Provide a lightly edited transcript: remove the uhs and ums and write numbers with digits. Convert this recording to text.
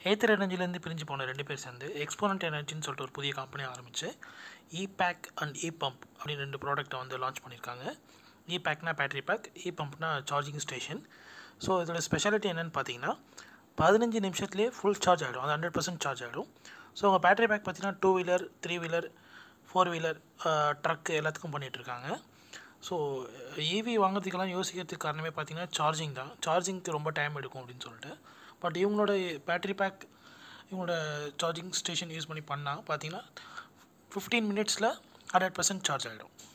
ஏத்தர் எனர்ஜிலேருந்து பிரிஞ்சு போன 2 பேர் சேர்ந்து எக்ஸ்போனன்ட் எனர்ஜின்னு சொல்லிட்டு ஒரு புதிய கம்பெனி ஆரம்பித்து இபேக் அண்ட் இபம்ப் அப்படின்னு 2 ப்ராடக்ட்டை வந்து லான்ச் பண்ணியிருக்காங்க. இபேக்னா பேட்டரி பேக், இபம்ப்னா சார்ஜிங் ஸ்டேஷன். ஸோ இதோட ஸ்பெஷாலிட்டி என்னென்னு பார்த்தீங்கன்னா 15 நிமிஷத்துலேயே ஃபுல் சார்ஜ் ஆகிடும். அது 100% சார்ஜ் ஆகிடும். ஸோ உங்கள் பேட்டரி பேக் பார்த்தீங்கன்னா 2 வீலர், 3 வீலர், 4 வீலர், ட்ரக்கு எல்லாத்துக்கும் பண்ணிகிட்ருக்காங்க. ஸோ ஈவி வாங்குறதுக்கெல்லாம் யோசிக்கிறதுக்கு காரணமே பார்த்தீங்கன்னா சார்ஜிங் தான். சார்ஜிங்க்கு ரொம்ப டைம் எடுக்கும் அப்படின்னு சொல்லிட்டு. பட் இவங்களோட பேட்டரி பேக், இவங்களோட சார்ஜிங் ஸ்டேஷன் யூஸ் பண்ணி பண்ணால் பார்த்தீங்கன்னா 15 மினிட்ஸில் 100% சார்ஜ் ஆகிடும்.